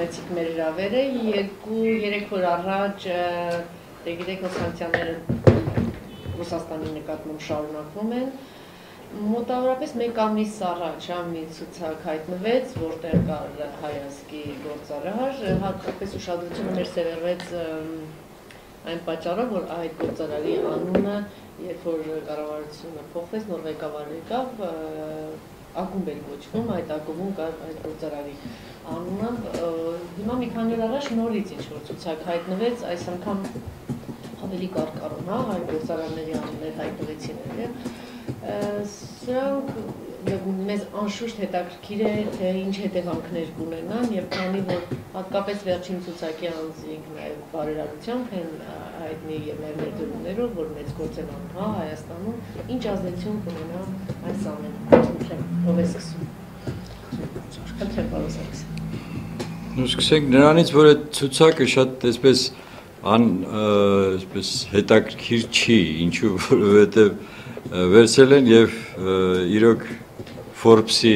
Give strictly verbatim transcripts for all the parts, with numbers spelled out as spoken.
կրեցիք մեր իրավերը, երկու երեք օր առաջ դե գիտեք որ սանկցիաները Ռուսաստանի նկատմամբ շարունակվում են, մոտավորապես մեկ ամիս առաջ մի ցուցակ հայտնվեց, որտեղ կար հայազգի գործարար, հատկապես ուշադրությունը մեր սևեռվեց այն պատճառով, որ այդ գործարարի անունը, երբ որ կառավարությունը փոխվեց, նոր ղեկավար եկավ, ակումբ էր կոչվում, այդ ակումբում կար այդ գործարարի անունը, հիմա մի քանի օր առաջ նորից ինչ-որ ցուցակ հայտնվեց, այս անգամ ավելի կարկառուն, հա, այդ գործարարների անուններ հայտնվեցին էլ, սրանք մեզ անշուշտ հետաքրքիր է, թե ինչ հետևանքներ կունենան եւ քանի որ հատկապես վերջին ցուցակի անձինք նաեւ բարերարությամբ են հայտնի եւ նաեւ ներդրումներով, որ մեծ գործ են անում, հա, Հայաստանում, ինչ ազդեցություն կունենա այս ամենը։ Ով է սկսում։ Խնդրեմ, պարոն Սարգսյան։ Ну, սկսենք նրանից, որ այդ ցուցակը շատ այսպես ան այսպես հետաքրքիր չի, ինչու որովհետեւ վերցել են եւ իրոք Forbes-ի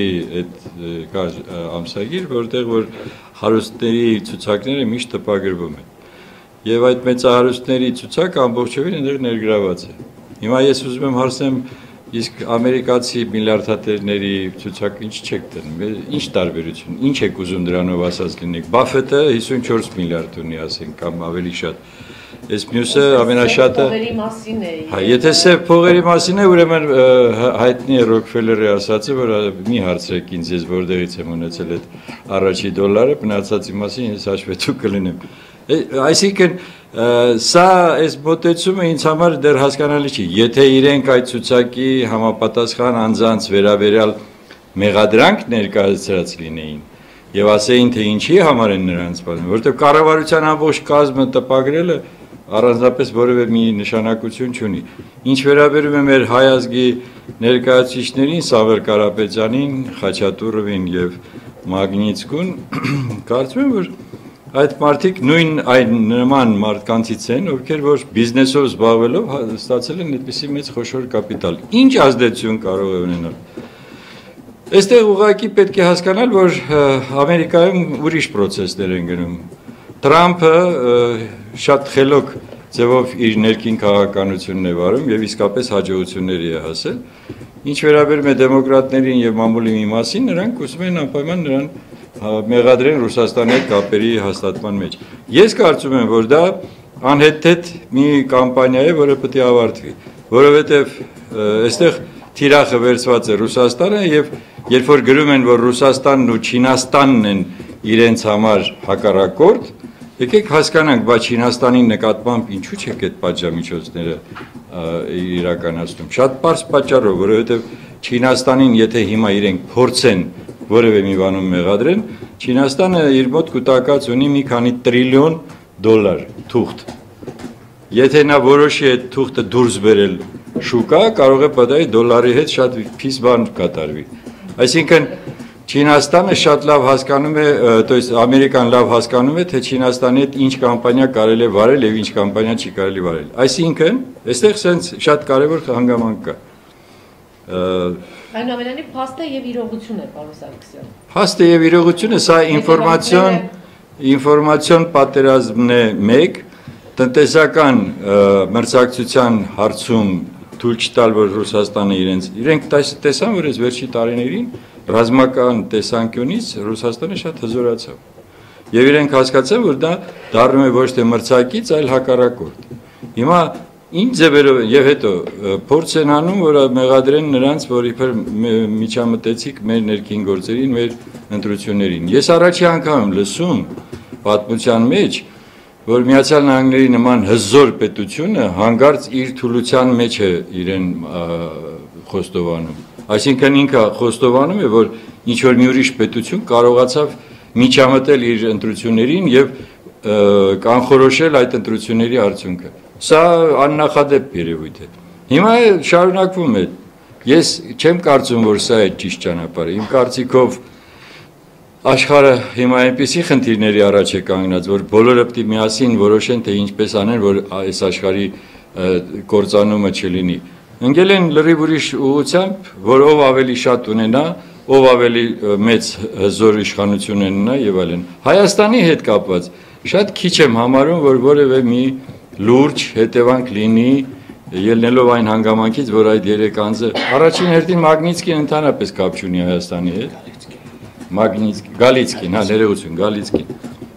այդ ամսագիր, որտեղ որ հարուստների ցուցակները միշտ տպագրվում են։ Եվ այդ մեծահարուստների ցուցակը ամբողջովին այնտեղ ներգրաված է։ Հիմա ես ուզում եմ հարցնեմ, իսկ ամերիկացի միլիարդատերների ցուցակը ինչ չեք դնում, ինչ տարբերություն, ինչ եք ուզում դրանով ասած լինեք։ Բաֆետը հիսունչորս միլիարդ ունի, ասենք, կամ ավելի շատ։ Այս մյուսը ամենաշատը փողերի մասին է։ Հա, եթե սև փողերի մասին է, ուրեմն հայտնի է Ռոքֆելլերի ասածը, որ մի հարցրեք ինձ, ես որտեղից եմ ունեցել այդ առաջի դոլարը, մնացածի մասին ես հաշվետու կլինեմ։ Այսինքն սա այս մոտեցումը ինձ համար դեռ հասկանալի չի։ Եթե իրենք այդ ցուցակի համապատասխան անձանց վերաբերյալ մեղադրանք ներկայացրած լինեին եւ ասեին, թե ինչի համար են նրանց բանում, որովհետեւ կառավարության ամբողջ կազմը տպագրելը առանձնապես որևէ մի նշանակություն չունի։ Ինչ վերաբերում է մեր հայազգի ներկայացուցիչներին, Սամվել Կարապետյանին, Խաչատուրովին եւ Մագնիտսկուն, կարծում եմ, որ այդ մարդիկ նույն այն նման մարդկանցից են, ովքեր որ բիզնեսով զբաղվելով ստացել են այդպիսի մեծ խոշոր կապիտալ։ Ինչ ազդեցություն կարող է ունենալ։ Այստեղ ուղղակի պետք է հասկանալ, որ Ամերիկայում ուրիշ պրոցեսներ են գնում։ Թրամփը շատ խելոք ձևով իր ներքին քաղաքականությունն է վարում եւ իսկապես հաջողությունների է հասել։ Ինչ վերաբերում է դեմոկրատներին եւ մամուլի մի մասին, նրանք ուզում են անպայման նրան մեղադրեն Ռուսաստանի հետ կապերի հաստատման մեջ։ Ես կարծում եմ, որ դա անհեթեթ մի կամպանիա է, որը պետք է ավարտվի, որովհետեւ այստեղ թիրախը վերցված է Ռուսաստանը եւ երբ որ գրում են, որ Ռուսաստանն ու Չինաստանն են իրենց համար հակառակորդ, եկեք հասկանանք, բայց Չինաստանի նկատմամբ ինչու՞ չեք այդ պատժամիջոցները իրականացնում։ Շատ պարզ պատճառով, որովհետեւ Չինաստանին, եթե հիմա իրենք փորձեն որևէ մի բանում մեղադրեն, Չինաստանը իր մոտ կուտակած ունի մի քանի տրիլիոն դոլար թուղթ։ Եթե նա որոշի այդ թուղթը դուրս բերել շուկա, կարող է պատահի դոլարի հետ շատ փիս բան կատարվի։ Այսինքն Չինաստանը շատ լավ հասկանում է, то есть Ամերիկան լավ հասկանում է, թե Չինաստանի հետ ինչ կամպանիա կարելի է վարել եւ ինչ կամպանիա չի կարելի վարել։ Այսինքն, այստեղ sense շատ կարեւոր հանգամանք կա։ Այնուամենայնիվ փաստը եւ իրողություն է, պարոն Սարգսյան։ Փաստը եւ իրողությունը սա ինֆորմացիոն ինֆորմացիոն պատերազմն է մեկ, տնտեսական մրցակցության հարցում թույլ չտալ, որ Ռուսաստանը իրենց իրենք տեսան, որ այս վերջի տարիներին ռազմական տեսանկյունից Ռուսաստանը շատ հզորացավ։ Եվ իրենք հասկացան, որ դա դառնում է ոչ թե մրցակից, այլ հակառակորդ։ Հիմա ինչ ձևերով եւ հետո փորձ են անում, որ մեղադրեն նրանց, որ իբր միջամտեցիկ մեր ներքին գործերին, մեր ընտրություններին։ Ես առաջի անգամ եմ լսում պատմության մեջ, որ Միացյալ Նահանգների նման հզոր պետությունը հանգարց իր թուլության մեջ է իրեն խոստովանում։ Այսինքն ինքը խոստովանում է, որ ինչ որ մի ուրիշ պետություն կարողացավ միջամտել իր ընտրություններին եւ կանխորոշել այդ ընտրությունների արդյունքը։ Սա աննախադեպ երևույթ է։ Հիմա շարունակվում է։ Ես չեմ կարծում, որ սա է ճիշտ ճանապարհը։ Իմ կարծիքով աշխարհը հիմա այնպիսի խնդիրների առաջ է կանգնած, որ բոլորը պետք է միասին որոշեն, թե ինչպես անեն, որ այս աշխարհի կործանումը չլինի։ Ընկել են լրիվ ուրիշ ուղղությամբ, որ ով ավելի շատ ունենա, ով ավելի մեծ հզոր իշխանություն ունենա եւ այլն։ Հայաստանի հետ կապված շատ քիչ եմ համարում, որ որևէ մի լուրջ հետևանք լինի ելնելով այն հանգամանքից, որ այդ երեք անձը առաջին հերթին Մագնիցկին ընդհանրապես կապ չունի Հայաստանի հետ։ Մագնիցկի, Գալիցկին, հա, ներողություն, Գալիցկին։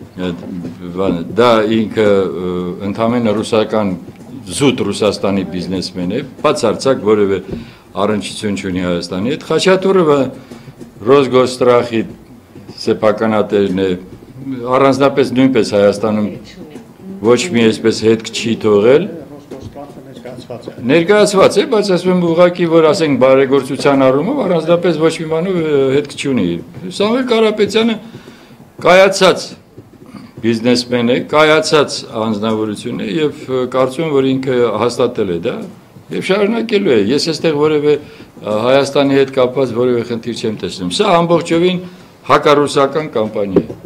Դա ինքը ընդհանրապես ռուսական զուտ Ռուսաստանի բիզնեսմեն է, բացարձակ որևէ առնչություն չունի Հայաստանի հետ։ Խաչատուրովը Ռոսգոստրախի սեփականատերն է, առանձնապես նույնպես Հայաստանում ոչ մի այսպես հետք չի թողել։ Ներկայացված է, բայց ասում եմ ուղղակի, որ ասենք բարեգործության առումով առանձնապես ոչ մի բանով հետք չունի։ Սամվել Կարապետյանը կայացած բիզնեսմեն է, կայացած անձնավորություն է եւ կարծում եմ, որ ինքը հաստատել է դա եւ շարունակելու է։ Ես այստեղ որևէ Հայաստանի հետ կապված որևէ խնդիր չեմ տեսնում։ Սա ամբողջովին հակառուսական կամպանիա է։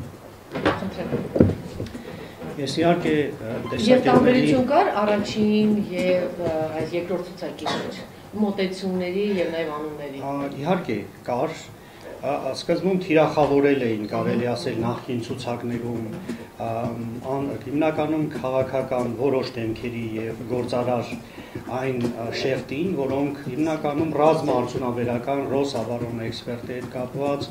Ես իհարկե Եվ տարբերություն կար առաջին եւ այս երկրորդ ցուցակի մեջ մոտեցումների եւ նաեւ անունների։ Իհարկե կար, սկզբում թիրախավորել էին, կարելի ասել նախկին ցուցակներում հիմնականում քաղաքական որոշ դեմքերի եւ գործարար այն շեխտին, որոնք հիմնականում ռազմաարդյունաբերական ռոսավարոն էքսպերտի հետ կապված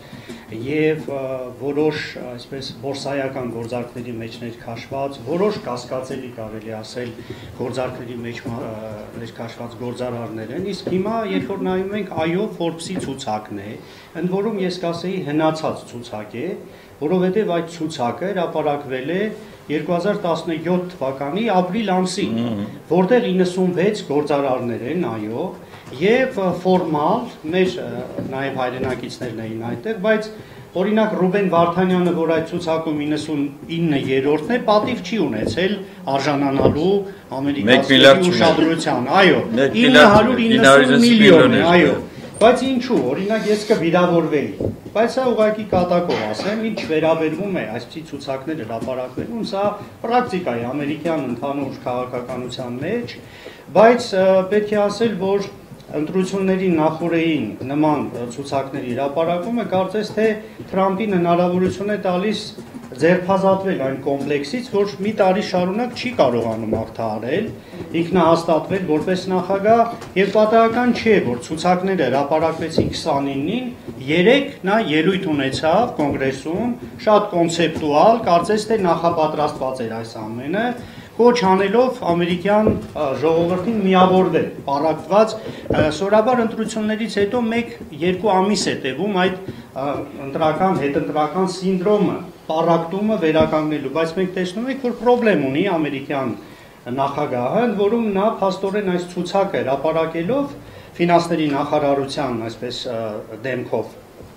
եւ որոշ այսպես բորսայական գործարքների մեջ ներքաշված, որոշ կասկածելի կարելի ասել գործարքների մեջ ներքաշված գործարարներ են, իսկ հիմա երբ որ նայում ենք այո Forbes-ի ցուցակն է, ընդ որում ես կասեի հնացած ցուցակ է, որովհետև այդ ցուցակը հրապարակվել է երկու հազար տասնյոթ թվականի ապրիլ ամսին, որտեղ իննսունվեց գործարարներ են, այո, եւ ֆորմալ մեր նաեւ հայրենակիցներն էին այդտեղ, բայց օրինակ Ռուբեն Վարդանյանը, որ այդ ցուցակում իննսունիններորդն է, պատիվ չի ունեցել արժանանալու ամերիկացի ուշադրության, այո, ինը հարյուր իննսուն միլիոն է, այո, բայց ինչու, օրինակ ես կվիրավորվեի, բայց սա ուղղակի կատակով ասեմ, ինչ վերաբերվում է այսպիսի ցուցակներ հրապարակվելուն, սա պրակտիկա է ամերիկյան ընդհանուր քաղաքականության մեջ, բայց պետք է ասել, որ ընտրությունների նախօրեին նման ցուցակների հրապարակումը կարծես թե Թրամփին հնարավորություն է տալիս ձերբազատվել այն կոմպլեքսից, որ մի տարի շարունակ չի կարողանում հաղթահարել, ինքնահաստատվել որպես նախագահ եւ պատահական չէ, որ ցուցակները հրապարակվեցին քսանինին, երեք նա ելույթ ունեցավ կոնգրեսում, շատ կոնցեպտուալ, կարծես թե նախապատրաստված էր այս ամենը, կոչ անելով ամերիկյան ժողովրդին միավորվել, պարակված, սովորաբար ընտրություններից հետո մեկ-երկու ամիս է տևում այդ ընտրական, հետընտրական սինդրոմը, պարակտումը վերականգնելու, բայց մենք տեսնում ենք, որ պրոբլեմ ունի ամերիկյան նախագահը, որում նա փաստորեն այս ցուցակը հրապարակելով ֆինանսների նախարարության այսպես դեմքով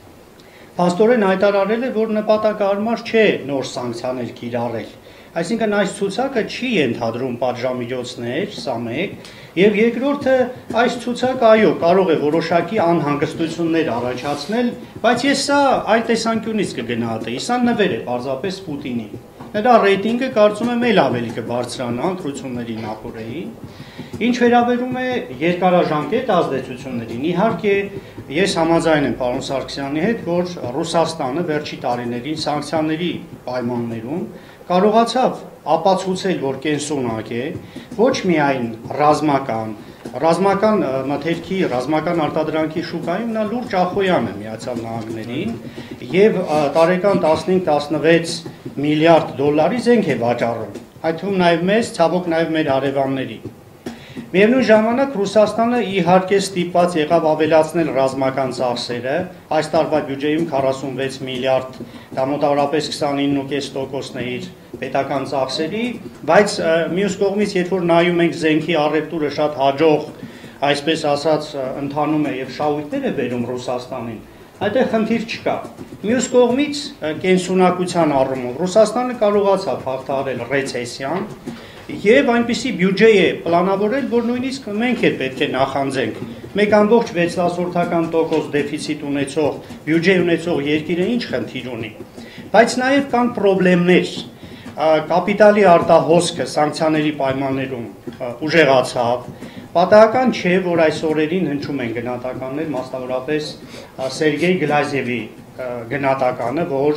փաստորեն հայտարարել է, որ նպատակահարմար չէ նոր սանկցիաներ կիրառել։ Այսինքն այս ցուցակը չի ենթադրում պատժամիջոցներ, սա մեկ, եւ երկրորդը այս ցուցակը այո կարող է որոշակի անհանգստություններ առաջացնել, բայց ես սա այն տեսանկյունից կգնահատեի, սա նվեր է պարզապես Պուտինին։ Նրա ռեյտինգը կարծում եմ էլ ավելի կբարձրանա ընտրությունների նախօրեին։ Ինչ վերաբերում է երկարաժամկետ ազդեցություններին, իհարկե ես համաձայն եմ պարոն Սարգսյանի հետ, որ Ռուսաստանը վերջի տարիներին սանկցիաների պայմաններում կարողացավ ապացուցել, որ կենսունակ է, ոչ միայն ռազմական, ռազմական մթերքի, ռազմական արտադրանքի շուկայում նա լուրջ ախոյան է Միացյալ Նահանգներին եւ տարեկան տասնհինգ տասնվեց միլիարդ դոլարի զենք է վաճառում, այդ թվում նաեւ մեզ, ցավոք նաեւ մեր հարևանների։ Միևնույն ժամանակ Ռուսաստանը իհարկե ստիպված եղավ ավելացնել ռազմական ծախսերը, այս տարվա բյուջեում քառասունվեց միլիարդ, դա մոտավորապես քսանինը կես տոկոսն է իր պետական ծախսերի, բայց մյուս կողմից, երբ որ նայում ենք զենքի առևտուրը շատ հաջող, այսպես ասած, ընթանում է եւ շահույթներ է բերում Ռուսաստանին, այդտեղ խնդիր չկա։ Մյուս կողմից կենսունակության առումով Ռուսաստանը կարողացավ հաղթահարել ռեցեսիան եւ այնպիսի բյուջե է պլանավորել, որ նույնիսկ մենք էլ պետք է նախանձենք։ Մեկ ամբողջ վեց տասնորդական տոկոս դեֆիցիտ ունեցող, բյուջե ունեցող երկիրը ինչ խնդիր ունի։ Բայց նաեւ կան խնդիրներ։ Կապիտալի արտահոսքը սանկցիաների պայմաններում ուժեղացավ, Պատահական չէ, որ այս օրերին հնչում են գնահատականներ, մասնավորապես Սերգեյ Գլազևի գնահատականը, որ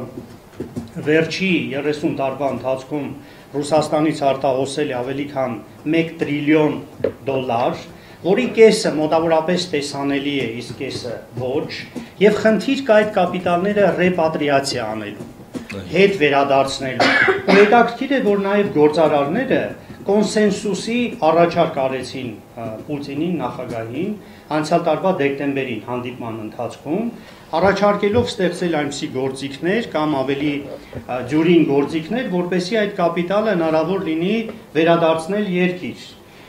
վերջի երեսուն տարվա ընթացքում Ռուսաստանից արտահոսել է ավելի քան մեկ տրիլիոն դոլար, որի կեսը մոտավորապես տեսանելի է, իսկ կեսը ոչ, եւ խնդիր կա այդ կապիտալները ռեպատրիացիա անելու, հետ վերադարձնելու։ Ու հետաքրքիր է, որ նաեւ գործարարները կոնսենսուսի առաջարկ արեցին Պուտինին, նախագահին, անցյալ տարվա դեկտեմբերին հանդիպման ընթացքում, առաջարկելով ստեղծել այնպիսի գործիքներ կամ ավելի դյուրին գործիքներ, որպեսզի այդ կապիտալը հնարավոր լինի վերադարձնել երկիր։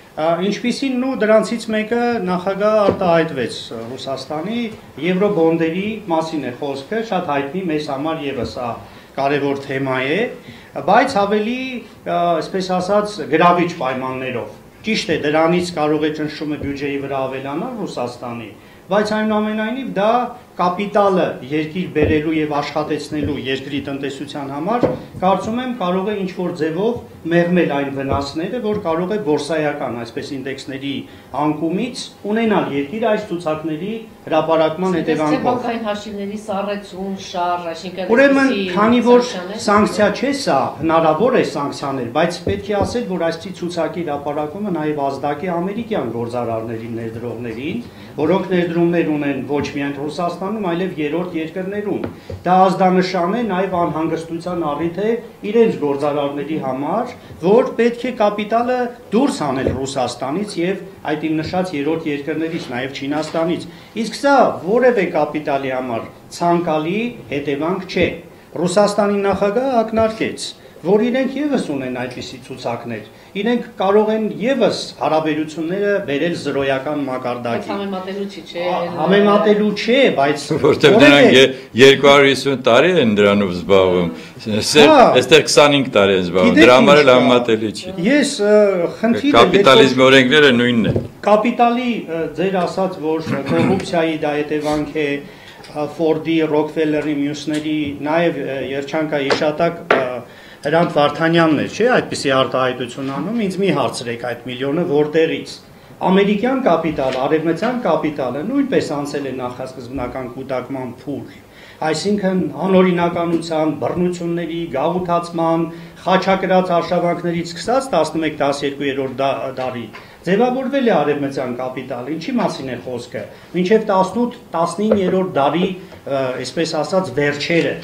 Ինչպիսին ու դրանցից մեկը նախագահը արտահայտվեց Ռուսաստանի եվրոբոնդերի մասին է խոսքը, շատ հայտնի մեզ համար եւս սա կարևոր թեմա է, բայց ավելի, այսպես ասած, գրավիչ պայմաններով։ Ճիշտ է, դրանից կարող է ճնշումը բյուջեի վրա ավելանալ Ռուսաստանի, բայց այնուամենայնիվ դա կապիտալը երկիր բերելու եւ աշխատեցնելու երկրի տնտեսության համար կարծում եմ կարող է ինչ-որ ձևով մեղմել այն վնասները, որ կարող է բորսայական, այսպես ինդեքսների անկումից ունենալ երկիրը այս ցուցակների հրապարակման հետևանքով։ Բանկային հաշիվների սառեցում, շարժ, այսինքն Ուրեմն, քանի որ սանկցիա չէ սա, հնարավոր է սանկցիաներ, բայց պետք է ասել, որ այսպիսի ցուցակի հրապարակումը նաեւ ազդակ է ամերիկյան գործարարներին, ներդրողներին, որոնք ներդրումներ ունեն ոչ միայն Ռուսաստանում, այլև երրորդ երկրներում։ Դա ազդանշան է նաև անհանգստության առիթ է իրենց գործարարների համար, որ պետք է կապիտալը դուրս անել Ռուսաստանից եւ այդ իմ նշած երրորդ երկրներից, նաև Չինաստանից։ Իսկ սա որևէ կապիտալի համար ցանկալի հետևանք չէ։ Ռուսաստանի նախագահը ակնարկեց, որ իրենք եւս ունեն այդպիսի ցուցակներ, իրենք կարող են եւս հարաբերությունները բերել զրոյական մակարդակի։ Համեմատելու չէ։ Համեմատելու չէ, բայց որտեղ նրանք երկու հարյուր հիսուն տարի են դրանով զբաղվում, այստեղ քսանհինգ տարի են զբաղվում, դրա համար էլ համեմատելի չէ։ Ես խնդիրը կապիտալիզմի օրենքները նույնն են։ Կապիտալի ձեր ասած, որ կոռուպցիայի դա հետևանք է, Ֆորդի, Ռոքֆելլերի, մյուսների, նաև երջանկա իշատակ Հրանտ Վարդանյանն էր, չէ, այդպիսի արտահայտություն անում, ինձ մի հարցրեք այդ միլիոնը որտեղից։ Ամերիկյան կապիտալը, արևմտյան կապիտալը նույնպես անցել է նախասկզբնական կուտակման փուլ, այսինքն անօրինականության, բռնությունների, գաղութացման, խաչակրած արշավանքներից սկսած տասնմեկ տասներկու դարի ձևավորվել է արևմտյան կապիտալը, ինչի մասին է խոսքը, մինչև տասնութ տասնիններորդ դարի, այսպես ասած, վերջերը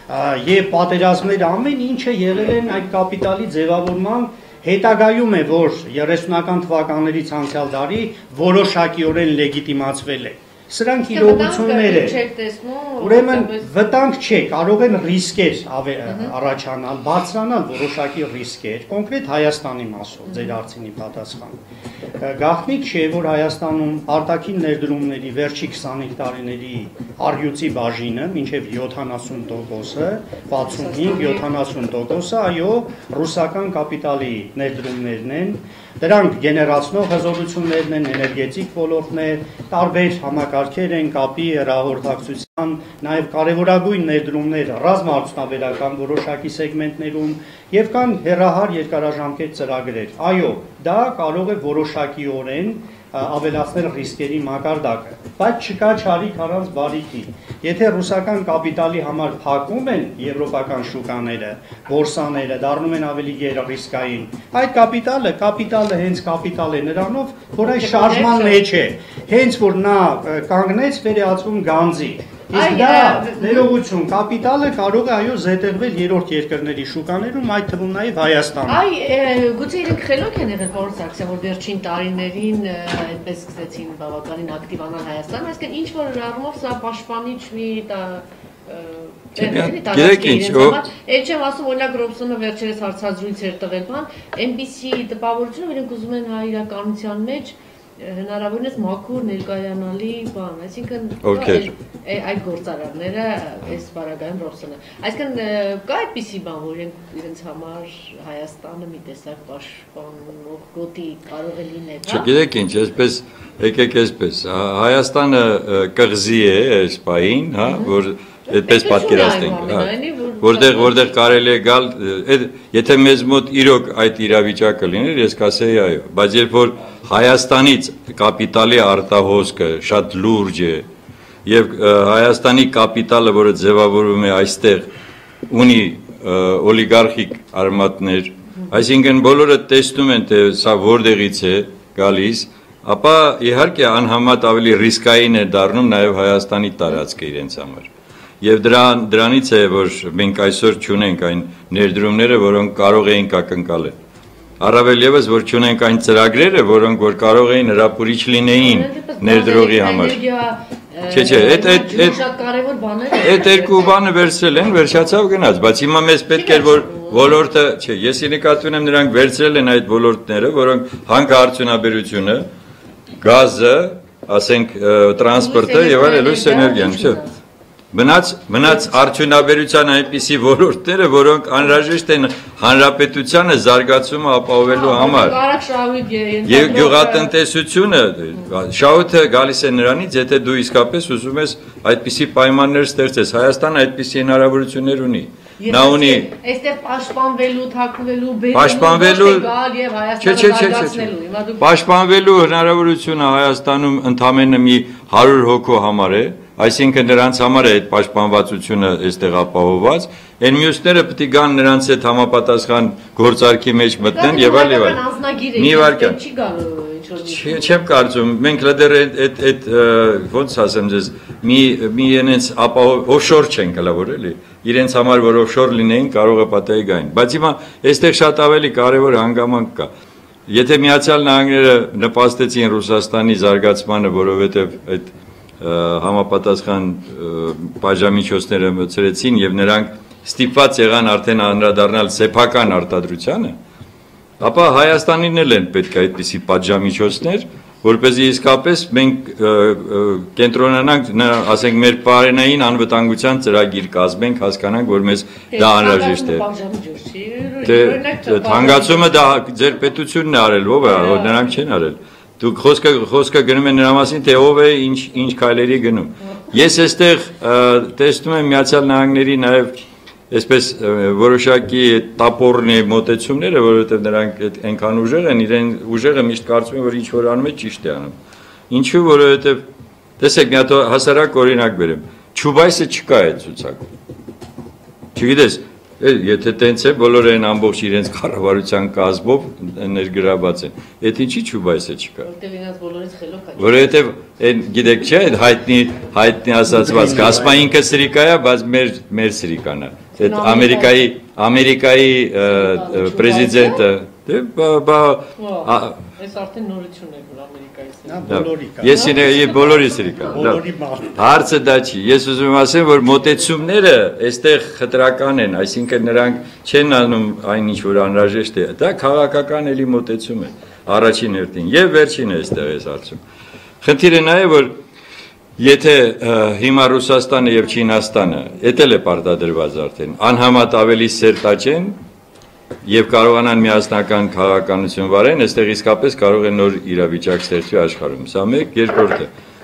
եւ պատերազմները ամեն ինչը եղել են այդ կապիտալի ձևավորման հետագայում է, որ երեսունական թվականներից անցյալ դարի որոշակիորեն լեգիտիմացվել է։ Սրանք իրողություններ են։ Ուրեմն վտանգ չէ, կարող են ռիսկեր առաջանալ, բարձրանալ որոշակի ռիսկեր, կոնկրետ Հայաստանի մասով, ձեր հարցինի պատասխան։ Գաղտնիք չէ, որ Հայաստանում արտաքին ներդրումների վերջի քսանհինգ տարիների առյուծի բաժինը, մինչև յոթանասուն տոկոսը, վաթսունհինգ յոթանասուն տոկոսը, այո, ռուսական կապիտալի ներդրումներն են, դրանք գեներացնող հզորություններն են, էներգետիկ ոլորտն է, տարբեր համակարգեր են, կապի, հեռահաղորդակցության, նաև կարևորագույն ներդրումներ ռազմաարդյունաբերական որոշակի սեգմենտներում եւ կան հեռահար երկարաժամկետ ծրագրեր։ Այո, դա կարող է որոշակիորեն ավելացնել ռիսկերի մակարդակը, բայց չկա չարիք առանց բարիքի։ Եթե ռուսական կապիտալի համար փակում են եվրոպական շուկաները, բորսաները, դառնում են ավելի գերռիսկային, այդ կապիտալը, կապիտալը հենց կապիտալ է նրանով, որ այս շարժման մեջ է, հենց որ նա կանգնեց վերածվում գանձի։ Իսկ դա ներողություն, կապիտալը կարող է այո զետեղվել երրորդ երկրների շուկաներում, այդ թվում նաև Հայաստանում։ Այ գուցե իրենք խելոք են եղել պարոն Սարգսյան, որ վերջին տարիներին այդպես սկսեցին բավականին ակտիվանալ Հայաստանը, այսինքն ինչ որ առումով սա պաշտպանիչ մի Գիտեք ինչ, Էլ չեմ ասում, օրինակ Ռոբսոնը վերջերս հարցազրույց էր տվել բան, այնպիսի տպավորություն, որ իրենք ուզում են հայ իրականության մեջ հնարավորինս մաքուր ներկայանալի բան, այսինքն այդ գործարարները այս բարագայում Ռոբսոնը։ Այսինքն կա այդպիսի բան, որ իրենց համար Հայաստանը մի տեսակ պաշտպանող գոտի կարող է լինել, հա։ Չգիտեք ինչ, այսպես եկեք այսպես, Հայաստանը կղզի է այս պահին, հա, որ այդպես պատկերացնենք, հա։ որտեղ որտեղ կարելի է գալ, եթե մեզ մոտ իրոք այդ իրավիճակը լիներ, ես կասեի այո, բայց երբ որ Հայաստանից կապիտալի արտահոսքը շատ լուրջ է եւ Հայաստանի կապիտալը, որը ձևավորվում է այստեղ, ունի օլիգարխիկ արմատներ, այսինքն բոլորը տեսնում են, թե սա որտեղից է գալիս, ապա իհարկե անհամեմատ ավելի ռիսկային է դառնում նաև Հայաստանի տարածքը իրենց համար։ Եվ դրան դրանից է, որ մենք այսօր չունենք այն ներդրումները, որոնք կարող էին ակնկալել։ Առավել ևս, որ չունենք այն ծրագրերը, որոնք որ կարող էին հրապուրիչ լինեին ներդրողի համար։ Չէ, չէ, այդ այդ այդ շատ կարևոր բաներ են։ Այդ երկու բանը վերցրել են, վերջացավ գնաց, բայց հիմա մեզ պետք է որ ոլորտը, չէ, ես նկատի ունեմ նրանք վերցրել են այդ ոլորտները, որոնք հանքարդյունաբերությունը, գազը, ասենք տրանսպորտը եւ այլ լույս էներգիան, չէ։ Մնաց մնաց արդյունաբերության այնպիսի ոլորտները, որոնք անհրաժեշտ են հանրապետությանը զարգացումը ապահովելու համար։ Եվ գյուղատնտեսությունը շահույթը գալիս է նրանից, եթե դու իսկապես ուզում ես այդպիսի պայմաններ ստեղծես։ Հայաստանը այդպիսի հնարավորություններ ունի։ Նա ունի այստեղ պաշտպանվելու, թաքնվելու, պաշտպանվելու գալ եւ Հայաստանը զարգացնելու։ Պաշտպանվելու հնարավորությունը Հայաստանում ընդամենը մի հարյուր հոգու համար է, այսինքն նրանց համար է այդ պաշտպանվածությունը այստեղ ապահովված, այն մյուսները պետք է գան նրանց հետ համապատասխան գործարքի մեջ մտնեն եւ այլ եւ այլ։ Մի վարքան։ Չեմ կարծում, մենք դեռ այդ այդ ոնց ասեմ ձեզ, մի մի ենենց ապահով օֆշոր չեն գլավոր էլի։ Իրենց համար որ օֆշոր լինեին, կարող է պատահի գային։ Բայց հիմա այստեղ շատ ավելի կարևոր հանգամանք կա։ Եթե Միացյալ Նահանգները նպաստեցին Ռուսաստանի զարգացմանը, որովհետեւ այդ համապատասխան բաժամիջոցները մցրեցին եւ նրանք ստիպված եղան արդեն անդրադառնալ սեփական արտադրությանը, ապա Հայաստանին էլ են պետք է այդպիսի բաժամիջոցներ, որպեսզի իսկապես մենք կենտրոնանանք, ասենք մեր բարենային անվտանգության ծրագիր կազմենք, հասկանանք, որ մեզ դա անհրաժեշտ է։ Դե թանկացումը դա ձեր պետությունն է արել, ով է, նրանք չեն արել։ Դուք խոսքը խոսքը գնում են նրա մասին, թե ով է ինչ ինչ քայլերի գնում։ Ես այստեղ տեսնում եմ Միացյալ Նահանգների նաև այսպես որոշակի տապորնի մոտեցումները, որովհետև նրանք այնքան ուժեղ են, իրեն ուժեղը միշտ կարծում են, որ ինչ որ անում է ճիշտ է անում։ Ինչու, որովհետև տեսեք, մի հատ հասարակ օրինակ բերեմ։ Չուբայսը չկա այդ ցուցակում։ Չգիտես, եթե տենց է, բոլորը են ամբողջ իրենց կառավարության կազմով ներգրաված են։ Այդ ինչի Չուբայսը չկա։ Որտեղ ինձ բոլորից խելոք է։ Որովհետև այն գիտեք չէ, այդ հայտնի հայտնի ասացվածքը, ասма ինքը սրիկա է, բայց մեր մեր սրիկան է։ Այդ Ամերիկայի Ամերիկայի պրեզիդենտը, դե բա Այս արդեն նորություն է, որ Ամերիկայից է։ Նա բոլորի կա։ Ես ինը բոլորի սրիկա։ Բոլորի բան։ Հարցը դա չի։ Ես ուզում եմ ասեմ, որ մոտեցումները այստեղ խտրական են, այսինքն նրանք չեն անում այն ինչ որ անհրաժեշտ է։ Դա քաղաքական էլի մոտեցում է առաջին հերթին եւ վերջին է այստեղ այս հարցում։ Խնդիրը նա է, որ եթե հիմա Ռուսաստանը եւ Չինաստանը, դա էլ է պարտադրված արդեն, անհամեմատ ավելի սերտաճեն եւ կարողանան միասնական քաղաքականություն վարեն, այստեղ իսկապես կարող է նոր իրավիճակ ստեղծվի աշխարհում։ Սա մեկ, երկրորդը։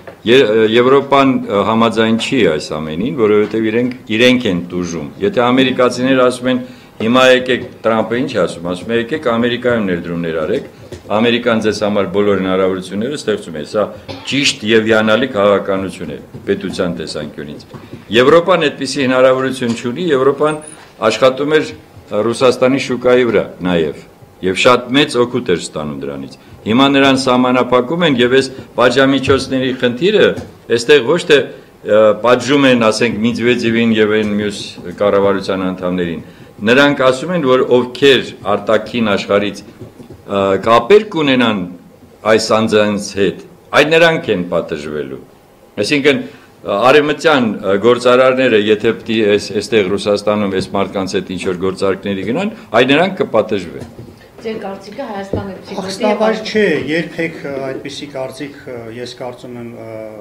Եվրոպան համաձայն չի այս ամենին, որովհետեւ իրենք իրենք են տուժում։ Եթե ամերիկացիները ասում են, հիմա եկեք Տրամպը ինչ ասում, ասում է եկեք Ամերիկայում ներդրումներ արեք, Ամերիկան ձեզ համար բոլոր հնարավորությունները ստեղծում է։ Սա ճիշտ եւ հիանալի քաղաքականություն է պետության տեսանկյունից։ Եվրոպան այդպիսի հնարավորություն չունի, Եվրոպան աշխատում էր Ռուսաստանի շուկայի վրա նաև եւ շատ մեծ օգուտ էր ստանում դրանից։ Հիմա նրան սահմանափակում են եւ այս բաժամիջոցների խնդիրը այստեղ ոչ թե պատժում են, ասենք Մեդվեդևին եւ այն մյուս կառավարության անդամներին։ Նրանք ասում են, որ ովքեր արտաքին աշխարհից կապեր կունենան այս անձանց հետ, այդ նրանք են պատժվելու։ Այսինքն արևմտյան գործարարները, եթե պիտի այստեղ Ռուսաստանում այս մարդկանց հետ ինչ-որ գործարքների գնան, այդ նրանք կպատժվեն։ Ձեր կարծիքը Հայաստանը Ախստավար չէ, երբեք այդպիսի կարծիք ես կարծում եմ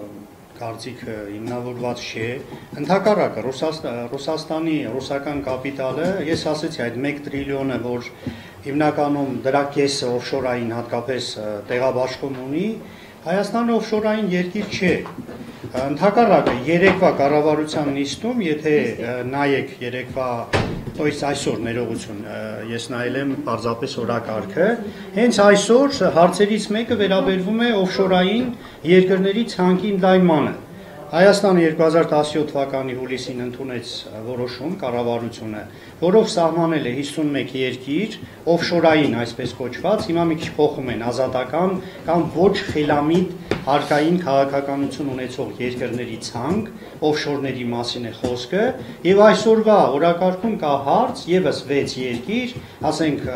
կարծիքը հիմնավորված չէ։ Ընդհակառակը Ռուսաստանի ռուսական կապիտալը, ես ասեցի, այդ մեկ տրիլիոնը, որ հիմնականում դրա կեսը օֆշորային հատկապես տեղաբաշխում ունի, Հայաստանը օֆշորային երկիր չէ։ Ընդհակառակը երեկվա կառավարության նիստում, եթե նայեք երեկվա, то есть այսօր ներողություն, ես նայել եմ պարզապես օրակարգը, հենց այսօր հարցերից մեկը վերաբերվում է օֆշորային երկրների ցանկի ընդլայնմանը։ Հայաստանը երկու հազար տասնյոթ թվականի հուլիսին ընդունեց որոշում կառավարությունը, որով սահմանել է հիսունմեկ երկիր, օֆշորային այսպես կոչված, հիմա մի քիչ փոխում են ազատական կամ ոչ խելամիտ հարկային քաղաքականություն ունեցող երկրների ցանկ, օֆշորների մասին է խոսքը, եւ այսօրվա օրակարգում կա հարց եւս վեց երկիր, ասենք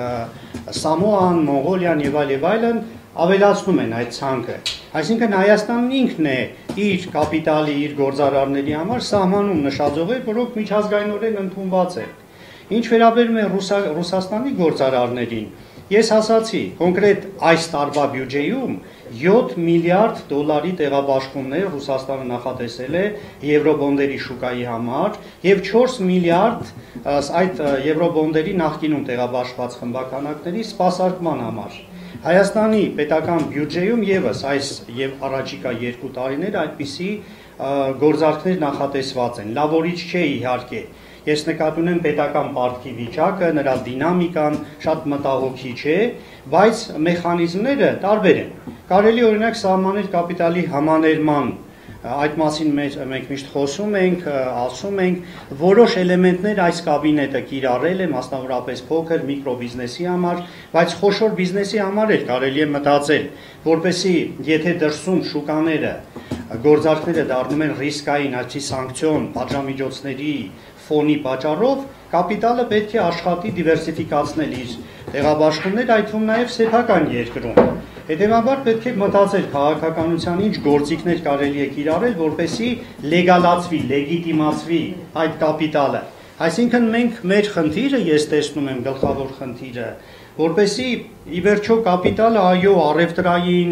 Սամոան, Մոնղոլիան եւ այլ եւ այլն ավելացնում են այդ ցանկը։ Այսինքն Հայաստանն ինքն է իր կապիտալի, իր գործարարների համար սահմանում նշաձողեր, որոնք միջազգայինորեն ընդունված են։ Ինչ վերաբերում է Ռուսաստանի գործարարներին, ես ասացի, կոնկրետ այս տարվա բյուջեում յոթ միլիարդ դոլարի տեղաբաշխումներ Ռուսաստանը նախատեսել է եվրոբոնդերի շուկայի համար եւ չորս միլիարդ այդ եվրոբոնդերի նախկինում տեղաբաշխված խմբականակների սպասարկման համար։ Հայաստանի պետական բյուջեում եւս այս եւ առաջիկա երկու տարիներ այդպիսի գործարքներ նախատեսված են։ Լավորիչ չէ իհարկե։ Ես նկատի ունեմ պետական պարտքի վիճակը, նրա դինամիկան շատ մտահոգիչ է, բայց մեխանիզմները տարբեր են։ Կարելի օրինակ սահմանել կապիտալի համաներման, այդ մասին մենք միշտ խոսում ենք, ասում ենք, որոշ էլեմենտներ այս կաբինետը կիրառել է, մասնավորապես փոքր միկրոբիզնեսի համար, բայց խոշոր բիզնեսի համար էլ կարելի է մտածել, որպեսզի եթե դրսում շուկաները գործարքները դառնում են ռիսկային, այսի սանկցիոն պատժամիջոցների ֆոնի պատճառով, կապիտալը պետք է աշխատի դիվերսիֆիկացնել իր տեղաբաշխումները, այդ թվում նաև սեփական երկրում։ Հետևաբար պետք է մտածել քաղաքականության ինչ գործիքներ կարելի է կիրառել, որպեսզի լեգալացվի, լեգիտիմացվի այդ կապիտալը։ Այսինքն մենք մեր խնդիրը, ես տեսնում եմ գլխավոր խնդիրը, որպեսզի ի վերջո կապիտալը այո առևտրային,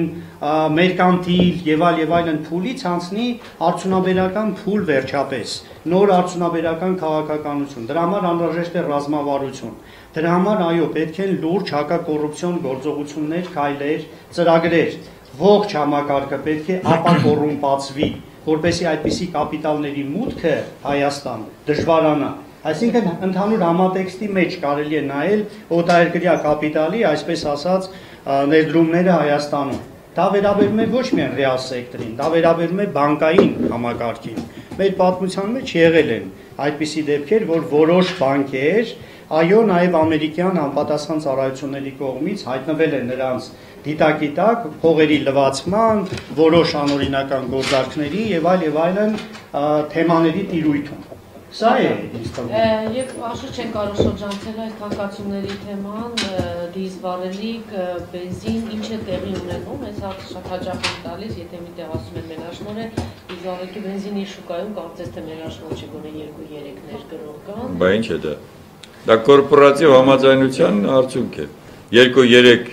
մերկանտիլ եւ այլ եւ այլն փուլից անցնի արդյունաբերական փուլ վերջապես, նոր արդյունաբերական քաղաքականություն։ Դրա համար անհրաժեշտ է ռազմավարություն։ Դրա համար այո պետք են լուրջ հակակոռուպցիոն գործողություններ, քայլեր, ծրագրեր։ Ողջ համակարգը պետք է ապակոռումպացվի, որպեսզի այդպիսի կապիտալների մուտքը Հայաստան դժվարանա։ Այսինքն ընդհանուր համատեքստի մեջ կարելի է նայել օտարերկրյա կապիտալի, այսպես ասած, ներդրումները Հայաստանում։ Դա վերաբերում է ոչ միայն ռեալ սեկտորին, դա վերաբերում է բանկային համակարգին։ Մեր պատմության մեջ եղել են այդպիսի դեպքեր, որ որոշ բանկեր, այո, նաև ամերիկյան անպատասխան ծառայությունների կողմից հայտնվել են նրանց դիտակի տակ փողերի լվացման, որոշ անօրինական գործարքների եւ այլ եւ այլն թեմաների տիրույթում։ Սա է ինձ թվում։ Եվ աշխուժ չեն կարող շրջանցել այդ քաղաքացիների թեման, դիզվառելիք, բենզին, ինչ է տեղի ունենում, այս հարցը շատ հաճախ եմ տալիս, եթե միտեղ ասում են մենաշնորհ է, դիզվառելիքի բենզինի շուկայում կարծես թե մենաշնորհ չի, գոնե երկու երեք ներգրող կան։ Բա ինչ է դա։ Դա կորպորատիվ համաձայնության արդյունք է։ Երկու երեք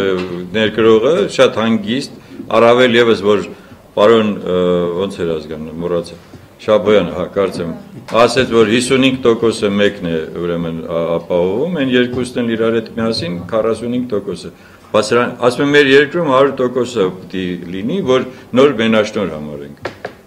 ներգրողը շատ հանգիստ, առավել եւս որ պարոն ոնց էր ազգանունը, մոռացա Շաբոյան, հա, կարծեմ, ասեց, որ հիսունհինգ տոկոսը մեկն է ուրեմն ապահովում, են երկուսն են իրար հետ միասին քառասունհինգ տոկոսը։ Բայց ասում եմ մեր երկրում հարյուր տոկոսը պիտի լինի, որ նոր մենաշնորհ համարենք։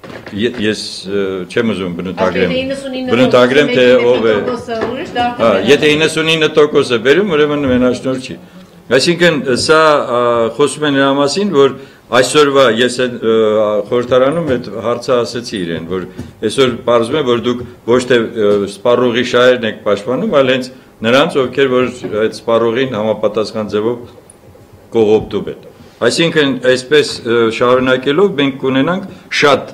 Ես չեմ ուզում բնութագրեմ։ Բնութագրեմ թե ով է։ Հա, եթե իննսունինը տոկոսը բերում, ուրեմն մենաշնորհ չի։ Այսինքն սա խոսում է նրա մասին, որ այսօրվա ես խորհրդարանում այդ հարցը ասեցի իրեն, որ այսօր պարզվում է, որ դուք ոչ թե սպառողի շահերն եք պաշտպանում, այլ հենց նրանց, ովքեր որ այդ սպառողին համապատասխան ձևով կողոպտում են։ Այսինքն այսպես շարունակելով մենք կունենանք շատ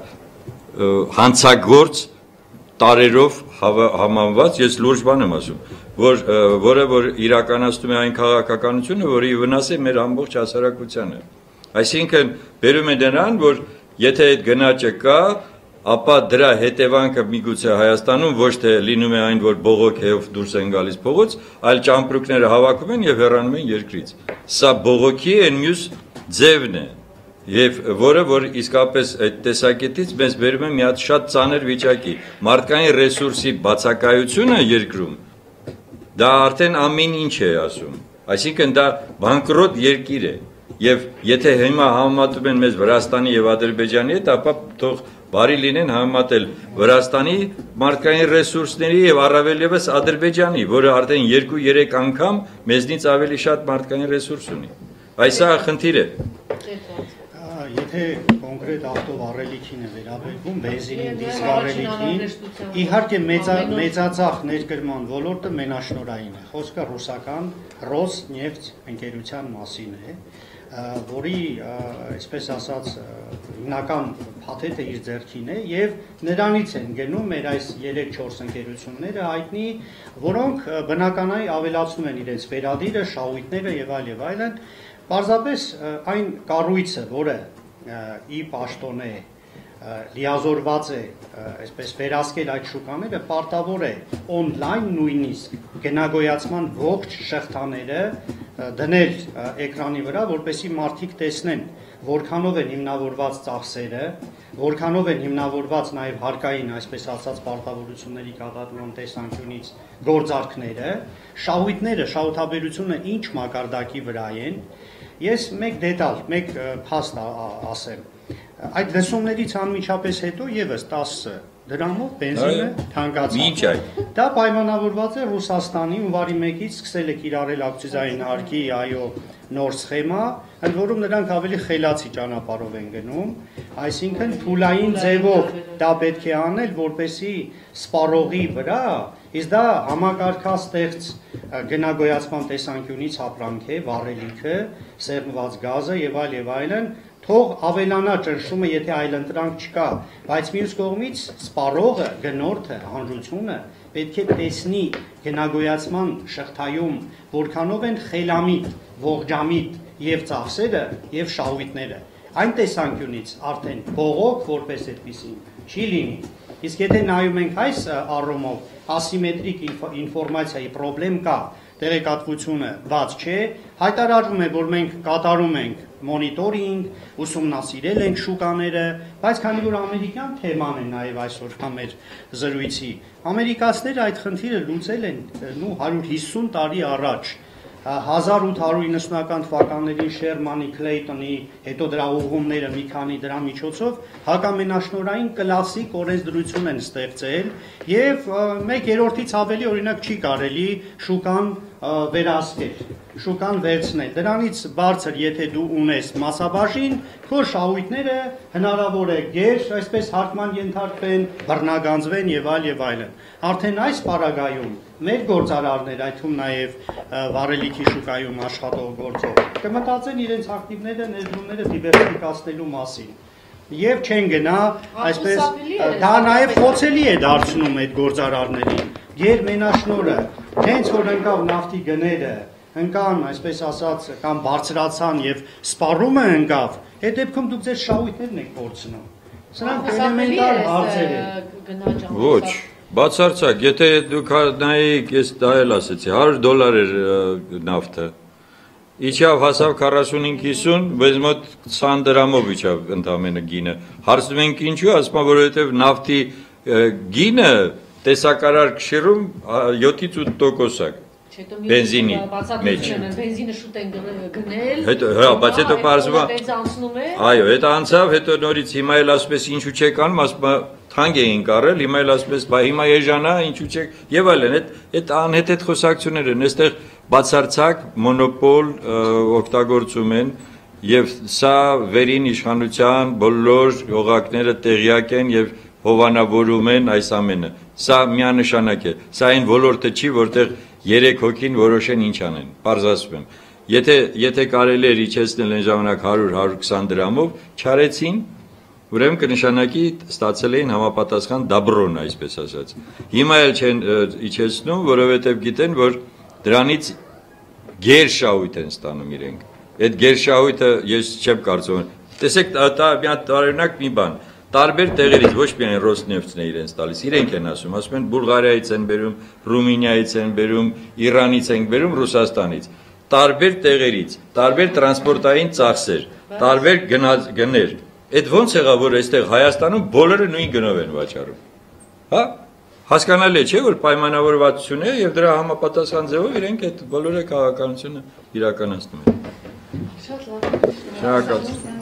հանցագործ տարերով համանված, ես լուրջ բան եմ ասում, որ որը որ իրականացնում է այն քաղաքականությունը, որի վնաս է մեր ամբողջ հասարակությանը։ Այսինքն բերում է նրան, որ եթե այդ գնաճը կա, ապա դրա հետևանքը միգուցե Հայաստանում ոչ թե լինում է այն, որ բողոքեով դուրս են գալիս փողոց, այլ ճամպրուկները հավաքում են եւ հեռանում են երկրից։ Սա բողոքի այն մյուս ձևն է, եւ որը որ իսկապես այդ տեսակետից մեզ բերում է մի հատ շատ ծանր վիճակի։ Մարդկային ռեսուրսի բացակայությունը երկրում դա արդեն ամեն ինչ է ասում։ Այսինքն դա բանկրոտ երկիր է։ Եվ եթե հիմա համեմատում են մեզ Վրաստանի եւ Ադրբեջանի հետ, ապա թող բարի լինեն համեմատել Վրաստանի մարդկային ռեսուրսների եւ առավել եւս Ադրբեջանի, որը արդեն երկու երեք անգամ մեզնից ավելի շատ մարդկային ռեսուրս ունի։ Այս է խնդիրը։ Եթե կոնկրետ ավտովառելիքին է վերաբերվում, բենզինին, դիզվառելիքին, իհարկե մեծածախ ներկրման ոլորտը մենաշնորհային է։ Խոսքը ռուսական Ռոսնեֆտ ընկերության մասին է, որի, այսպես ասած, հիմնական փաթեթը իր ձեռքին է եւ նրանից են գնում մեր այս երեք-չորս ընկերությունները հայտնի, որոնք բնականայի ավելացնում են իրենց վերադիրը, շահույթները եւ այլ եւ այլն։ Պարզապես այն կառույցը, որը ի պաշտոն է լիազորված է, այսպես վերահսկել այդ շուկաները, պարտավոր է օնլայն նույնիսկ գնագոյացման ողջ շղթաները դնել էկրանի վրա, որպեսզի մարդիկ տեսնեն, որքանով են հիմնավորված ծախսերը, որքանով են հիմնավորված նաև հարկային, այսպես ասած, պարտավորությունների կատարման տեսանկյունից գործարքները, շահույթները, շահութաբերությունը ինչ մակարդակի վրա են։ Ես մեկ դետալ, մեկ փաստ ասեմ։ Այդ լսումներից անմիջապես հետո եւս տասը դրամով բենզինը թանկացավ։ Դա պայմանավորված է Ռուսաստանի հունվարի մեկից սկսել է կիրառել ակցիզային հարկի, այո, նոր սխեմա, ընդ որում նրանք ավելի խելացի ճանապարհով են գնում, այսինքն փուլային ձևով դա պետք է անել, որպեսզի սպառողի վրա, իսկ դա համակարգաստեղծ գնագոյացման տեսանկյունից ապրանք է, վառելիքը, սեղմված գազը եւ այլ եւ այլն, թող ավելանա ճնշումը, եթե այլընտրանք չկա, բայց մյուս կողմից սպառողը, գնորդը, հանրությունը պետք է տեսնի գնագոյացման շղթայում որքանով են խելամիտ, ողջամիտ եւ ծախսերը եւ շահույթները։ Այն տեսանկյունից արդեն բողոք որպես այդպեսին չի լինի։ Իսկ եթե նայում ենք այս առումով ասիմետրիկ ինֆորմացիայի խնդրեմ կա, տեղեկատվությունը բաց չէ, հայտարարվում է, որ մենք կատարում ենք մոնիտորինգ, ուսումնասիրել ենք շուկաները, բայց քանի որ ամերիկյան թեման է նաև այսօր մեր զրույցի, ամերիկացիները այդ խնդիրը լուծել են նու հարյուր հիսուն տարի առաջ, հազար ութ հարյուր իննսունական թվականներին Շերմանի, Քլեյտոնի, հետո դրա ուղղումները մի քանի դրա միջոցով հակամենաշնորհային կլասիկ օրենսդրություն են ստեղծել եւ մեկ երրորդից ավելի օրինակ չի կարելի շուկան վերահսկել, շուկան վերցնել։ Դրանից բարձր, եթե դու ունես մասաբաժին, քո շահույթները հնարավոր է գեր, այսպես հարկման ենթարկվեն, բռնագանձվեն եւ այլ եւ այլն։ Արդեն այս պարագայում մեր գործարարներ, այդ թվում նաև վառելիքի շուկայում աշխատող գործող, կմտածեն իրենց ակտիվները, ներդրումները դիվերսիֆիկացնելու մասին։ Եվ չեն գնա, այսպես, դա նաև խոցելի է դարձնում այդ գործարարներին։ Եր մենաշնորը, հենց որ ընկավ նավթի գները, ընկան, այսպես ասած, կամ բարձրացան եւ սպառումը ընկավ, այդ դեպքում դուք ձեր շահույթներն եք կորցնում։ Սրանք էլեմենտար հարցեր են։ Ոչ, բացարձակ, եթե դուք նայեք, ես դա էլ ասեցի, հարյուր դոլար էր նավթը, իջավ հասավ քառասունհինգ հիսուն, բայց մոտ քսան դրամով իջավ ընդամենը գինը։ Հարցնում ենք ինչու, ասում են, որովհետև նավթի գինը տեսակարար քշերում յոթից ութ տոկոսակ բենզինի մեջ։ Բենզինը շուտ են գնել։ Հետո, հա, բայց հետո պարզվում է։ Այո, հետո անցավ, հետո նորից հիմա էլ ասում ես ինչու չեք անում, ասում է թանկ էին կարել, հիմա էլ ասում ես, բա հիմա էժանա, ինչու չեք, եւ այլն, այդ այդ անհետ խոսակցություններ են, այստեղ բացարձակ մոնոպոլ օգտագործում են եւ սա վերին իշխանության բոլոր օղակները տեղյակ են եւ հովանավորում են այս ամենը։ Սա միանշանակ է։ Սա այն ոլորտը չի, որտեղ երեք հոգին որոշեն ինչ անեն։ Պարզ ասում եմ։ Եթե եթե կարելի էր իջեցնել այն ժամանակ հարյուր հարյուր քսան դրամով, չարեցին, ուրեմն կնշանակի ստացել էին համապատասխան դաբրոն, այսպես ասած։ Հիմա էլ չեն իջեցնում, որովհետև գիտեն, որ դրանից գերշահույթ են ստանում իրենք։ Այդ գերշահույթը ես չեմ կարծում։ Տեսեք, դա մի հատ տարօրինակ մի բան։ Տարբեր տեղերից ոչ միայն Ռոսնեֆտն է իրենց տալիս, իրենք են ասում, ասում են Բուլղարիայից են բերում, Ռումինիայից են բերում, Իրանից են բերում, Ռուսաստանից։ Տարբեր տեղերից, տարբեր տրանսպորտային ծախսեր, տարբեր գներ։ Այդ ո՞նց եղավ, որ այստեղ Հայաստանում բոլորը նույն գնով են վաճառում։ Հա? Հասկանալի է, չէ՞, որ պայմանավորվածություն է եւ դրա համապատասխան ձևով իրենք այդ բոլորը քաղաքականությունը իրականացնում են։ Շատ լավ։ Շնորհակալություն։